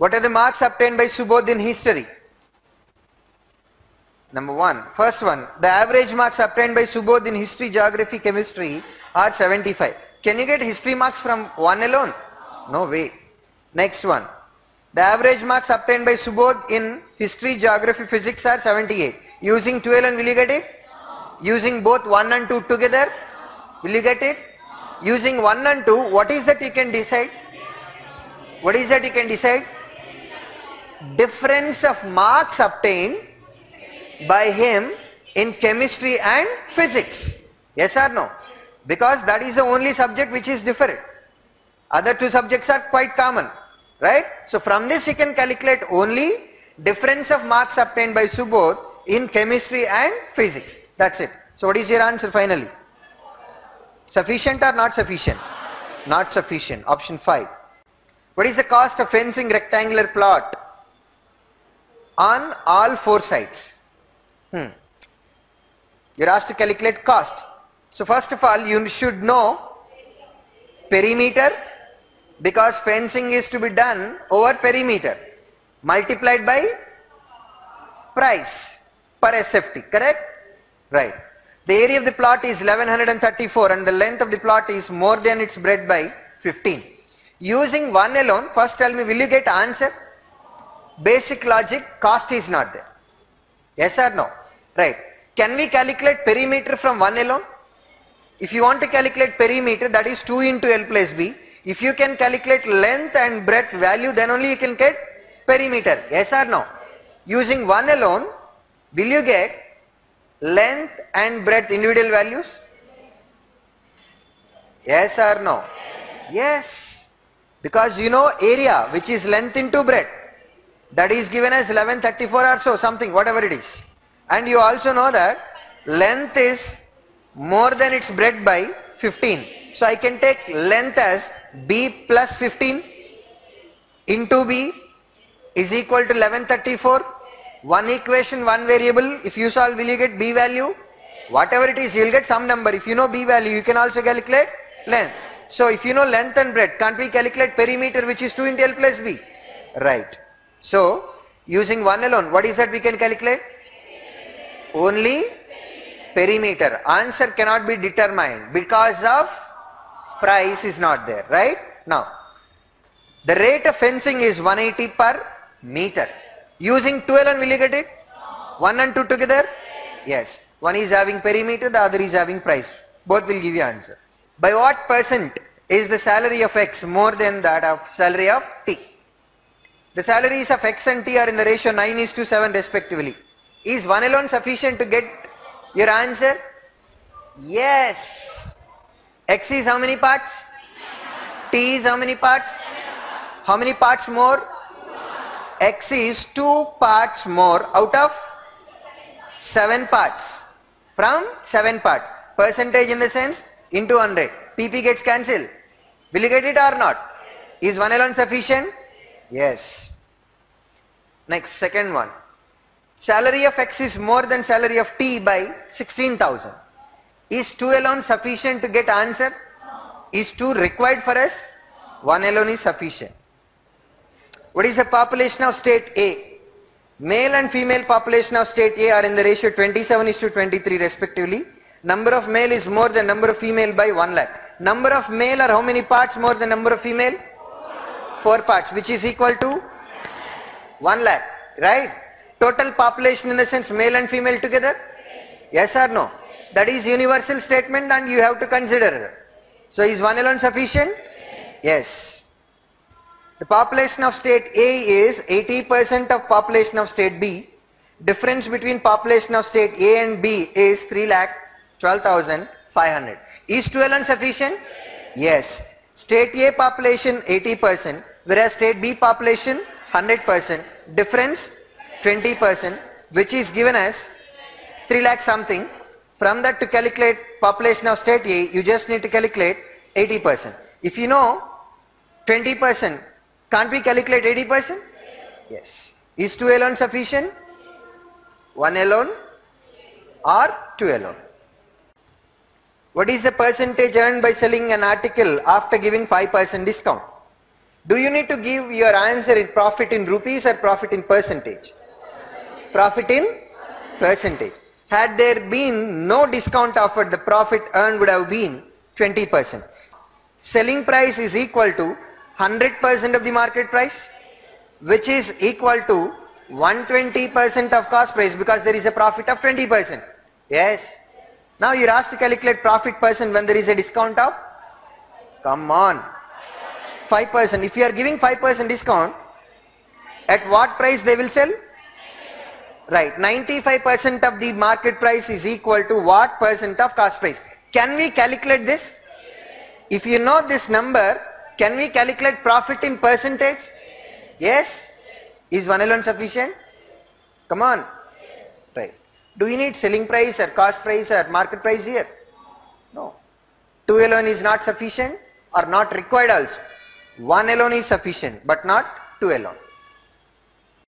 What are the marks obtained by Subodh in history? Number one, first one, the average marks obtained by Subodh in history, geography, chemistry are 75. Can you get history marks from one alone? No way. Next one, the average marks obtained by Subodh in history, geography, physics are 78. Using 12 and will you get it? Using both 1 and 2 together, will you get it? Using 1 and 2, what is that you can decide? What is that you can decide? Difference of marks obtained by him in chemistry and physics. Yes or no? Because that is the only subject which is different. Other two subjects are quite common. Right? So from this you can calculate only difference of marks obtained by Subodh in chemistry and physics. That's it. So what is your answer finally? Sufficient or not sufficient? Not sufficient. Option 5. What is the cost of fencing rectangular plot on all 4 sides? You're asked to calculate cost. So first of all you should know perimeter, because fencing is to be done over perimeter multiplied by price per SFT, correct? Right. The area of the plot is 1134 and the length of the plot is more than its breadth by 15. Using 1 alone, first tell me, will you get answer? Basic logic, cost is not there. Yes or no? Right. Can we calculate perimeter from 1 alone? If you want to calculate perimeter, that is 2 into L plus B. If you can calculate length and breadth value, then only you can get perimeter. Yes or no? Using 1 alone, will you get length and breadth individual values? Yes or no? Yes. Because you know area, which is length into breadth, that is given as 1134 or so, something, whatever it is. And you also know that length is more than its breadth by 15. So I can take length as B plus 15 into B is equal to 1134. One equation, one variable. If you solve, will you get B value? Whatever it is, you will get some number. If you know B value, you can also calculate length. So if you know length and breadth, can't we calculate perimeter, which is 2 into L plus B? Right. So using 1 alone, what is that we can calculate? Only perimeter. Answer cannot be determined because of price is not there. Right. Now the rate of fencing is 180 per meter. Using 12 and will you get it? 1 and 2 together? Yes. One is having perimeter, the other is having price. Both will give you answer. By what percent is the salary of X more than that of salary of T? The salaries of X and T are in the ratio 9:7 respectively. Is 1 alone sufficient to get your answer? Yes. X is how many parts? T is how many parts? How many parts more? X is 2 parts more out of 7 parts. From 7 parts. Percentage in the sense into 100. PP gets cancelled. Will you get it or not? Is 1 alone sufficient? Yes. Next, second one. Salary of X is more than salary of T by 16,000. Is 2 alone sufficient to get answer? Is 2 required for us? 1 alone is sufficient. What is the population of state A? Male and female population of state A are in the ratio 27:23 respectively. Number of male is more than number of female by 1 lakh. Number of male are how many parts more than number of female? 4 parts, which is equal to 1 lakh, right? Total population in the sense male and female together? Yes or no? That is universal statement and you have to consider. So is 1 alone sufficient? Yes. The population of state A is 80% of population of state B. Difference between population of state A and B is 3,12,500. Is 2 alone sufficient? Yes. State A population 80%, whereas state B population 100%. Difference 20%, which is given as 3 lakh something. From that to calculate population of state A, you just need to calculate 80%. If you know 20%, can't we calculate 80%? Yes. Is 2 alone sufficient? 1 alone or 2 alone? What is the percentage earned by selling an article after giving 5% discount? Do you need to give your answer in profit in rupees or profit in percentage? Profit in percentage. Had there been no discount offered, the profit earned would have been 20%. Selling price is equal to 100% of the market price, which is equal to 120% of cost price, because there is a profit of 20%. Yes. Now you are asked to calculate profit percent when there is a discount of, come on, 5%. If you are giving 5% discount, at what price they will sell? Right, 95% of the market price is equal to what percent of cost price? Can we calculate this? If you know this number, can we calculate profit in percentage? Yes. Is 1 alone sufficient? Come on. Right. Do we need selling price or cost price or market price here? No. 2 alone is not sufficient or not required also. 1 alone is sufficient but not 2 alone.